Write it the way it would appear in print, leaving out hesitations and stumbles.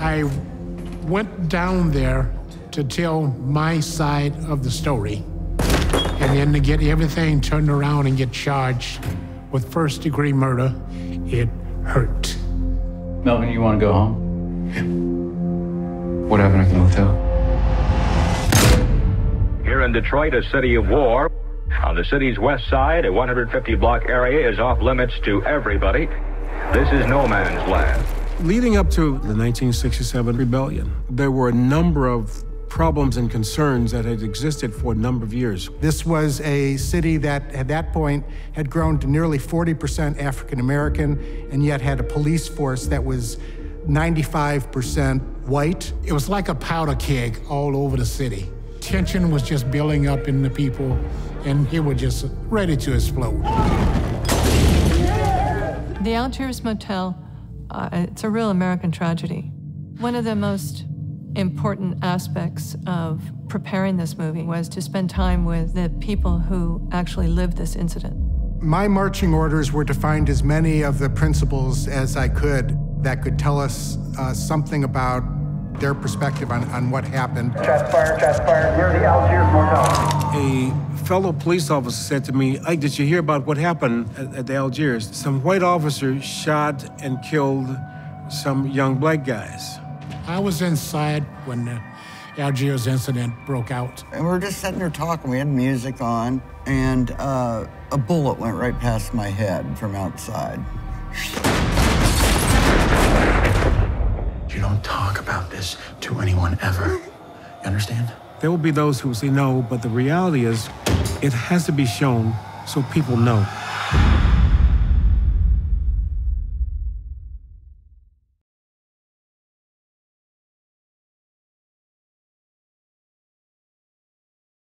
I went down there to tell my side of the story, and then to get everything turned around and get charged with first-degree murder, it hurt. Melvin, you want to go home? What happened at the motel? Here in Detroit, a city of war. On the city's west side, a 150-block area is off limits to everybody. This is no man's land. Leading up to the 1967 rebellion, there were a number of problems and concerns that had existed for a number of years. This was a city that, at that point, had grown to nearly 40% African American, and yet had a police force that was 95% white. It was like a powder keg all over the city. Tension was just building up in the people, and it was just ready to explode. The Algiers Motel, it's a real American tragedy. One of the most important aspects of preparing this movie was to spend time with the people who actually lived this incident. My marching orders were to find as many of the principals as I could that could tell us something about their perspective on what happened. Shots fired near the Algiers Motel. A fellow police officer said to me, "Ike, did you hear about what happened at the Algiers? Some white officers shot and killed some young black guys." I was inside when the Algiers incident broke out. And we were just sitting there talking. We had music on, and a bullet went right past my head from outside. You don't talk about this to anyone ever. You understand? There will be those who say no, but the reality is it has to be shown so people know.